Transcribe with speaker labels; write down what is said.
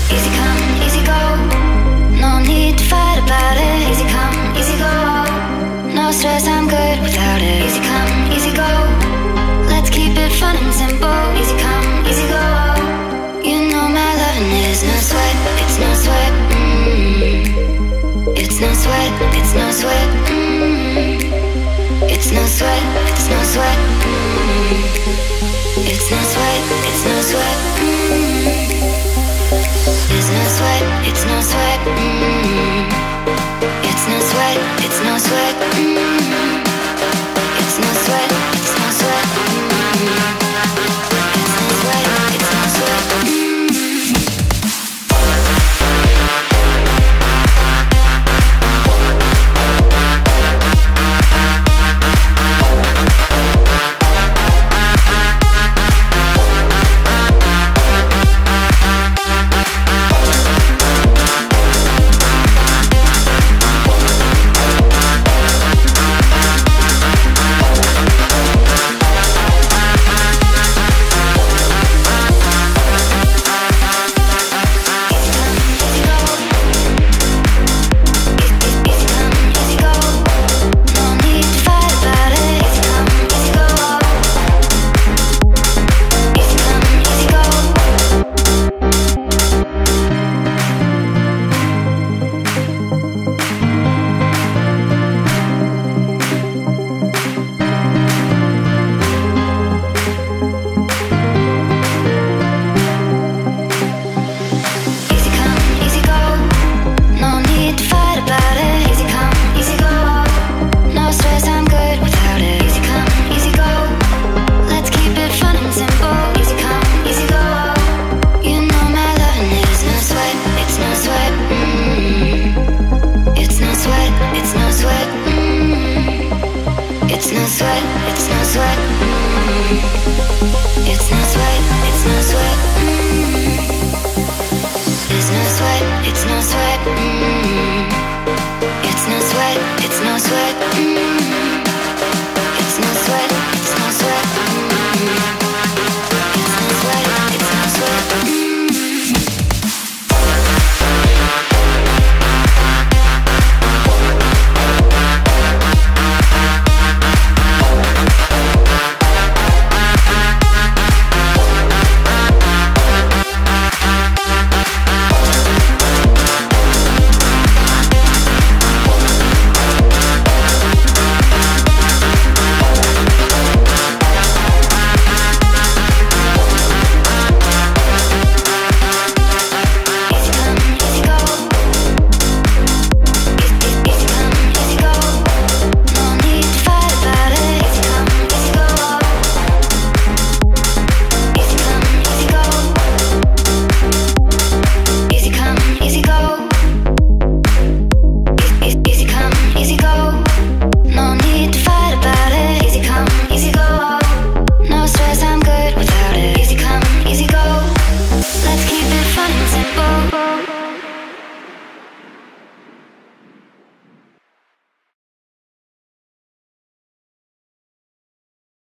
Speaker 1: easy come, easy go. No need to fight about it. Easy come, easy go. No stress, I'm good without it. Easy come, easy go. Let's keep it fun and simple. Easy come, easy go. You know my loving is no sweat, it's no sweat. It's no sweat, it's no sweat. It's no sweat, it's no sweat. It's no sweat, it's no sweat.